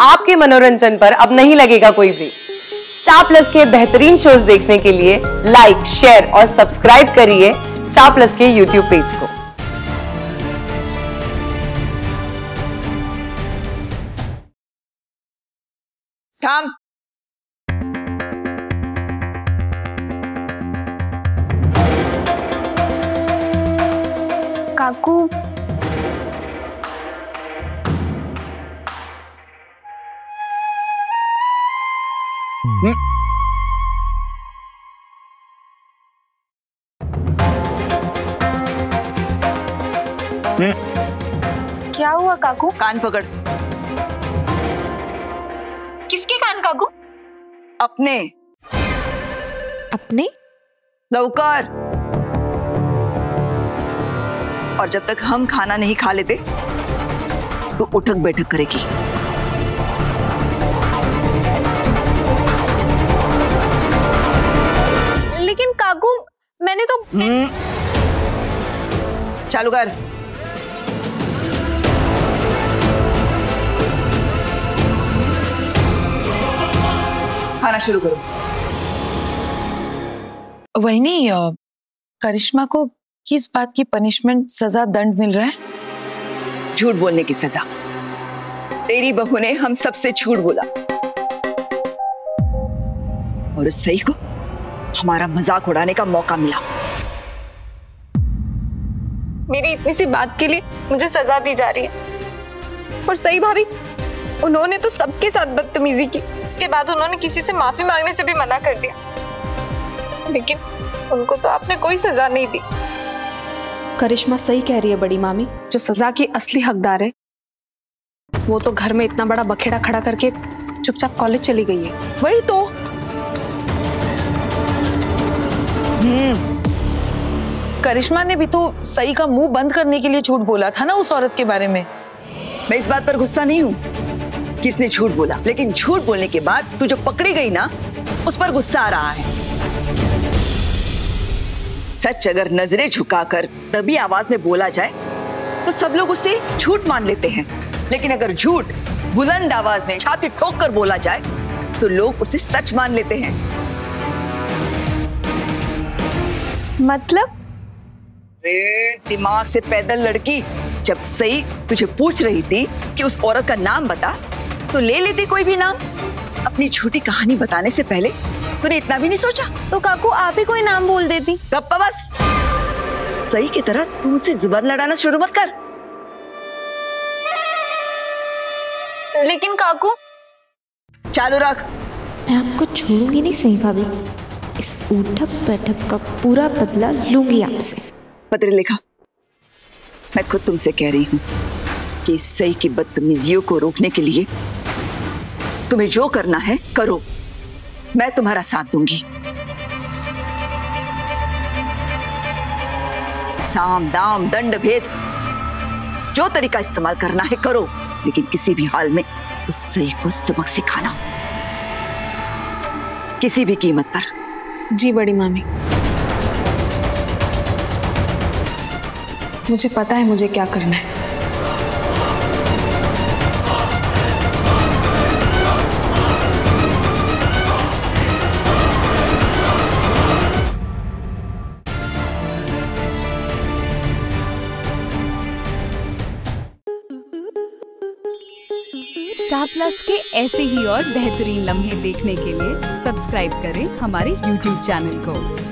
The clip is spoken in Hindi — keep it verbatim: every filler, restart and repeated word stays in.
आपके मनोरंजन पर अब नहीं लगेगा कोई ब्रेक। स्टार प्लस के बेहतरीन शोज देखने के लिए लाइक, शेयर और सब्सक्राइब करिए स्टार प्लस के यूट्यूब पेज को। थाम। काकू, हम्म। हम्म। क्या हुआ काकू? कान पकड़। किसके कान काकू? अपने। अपने? लवकर। और जब तक हम खाना नहीं खा लेते तो उठक बैठक करेगी। लेकिन काकू, मैंने तो हम्म। चालू कर। खाना शुरू करो। वही नहीं, करिश्मा को किस बात की पनिशमेंट, सजा, दंड मिल रहा है? झूठ बोलने की सजा। तेरी बहू ने हम सबसे झूठ बोला और उस सही को हमारा मजाक उड़ाने का मौका मिला। मेरी इतनी सी बात के लिए मुझे सजा दी जा रही है। और सही भाभी, उन्होंने तो सबके साथ बदतमीजी की। उसके बाद उन्होंने किसी से माफी मांगने से भी मना कर दिया, लेकिन उनको तो आपने कोई सजा नहीं दी। करिश्मा सही कह रही है बड़ी मामी, जो सजा की असली हकदार है वो तो घर में इतना बड़ा बखेड़ा खड़ा करके चुपचाप कॉलेज चली गई है। वही तो। हम्म। करिश्मा ने भी तो सही का मुंह बंद करने के लिए झूठ बोला था ना उस औरत के बारे में। मैं इस बात पर गुस्सा नहीं हूं किसने झूठ बोला, लेकिन झूठ बोलने के बाद तू जो पकड़ी गई ना, उस पर गुस्सा आ रहा है। सच अगर नजरें झुकाकर तभी आवाज में बोला जाए तो सब लोग उसे झूठ मान लेते हैं, लेकिन अगर झूठ बुलंद आवाज में छाती ठोक कर बोला जाए तो लोग उसे सच मान लेते हैं। मतलब? दिमाग से पैदल लड़की, जब सही तुझे पूछ रही थी कि उस औरत का नाम बता, तो ले लेती कोई भी नाम। अपनी झूठी कहानी बताने से पहले तूने इतना भी नहीं सोचा? तो काकू आप ही कोई नाम बोल देती। गप्पा बस। सही की तरह तू मुझसे जुबान लड़ाना शुरू मत कर। लेकिन काकू। चालू रख। मैं आपको छोड़ूंगी नहीं सही भाभी, इस उठक बैठक का पूरा बदला लूंगी आपसे। पत्र लिखा। मैं खुद तुमसे कह रही हूं कि सही की बदतमीजियों को रोकने के लिए तुम्हें जो करना है करो, मैं तुम्हारा साथ दूंगी। साम दाम दंड भेद जो तरीका इस्तेमाल करना है करो, लेकिन किसी भी हाल में उस सही को सबक सिखाना, किसी भी कीमत पर। जी बड़ी मामी, मुझे पता है मुझे क्या करना है। स्टार प्लस के ऐसे ही और बेहतरीन लम्हे देखने के लिए सब्सक्राइब करें हमारे यूट्यूब चैनल को।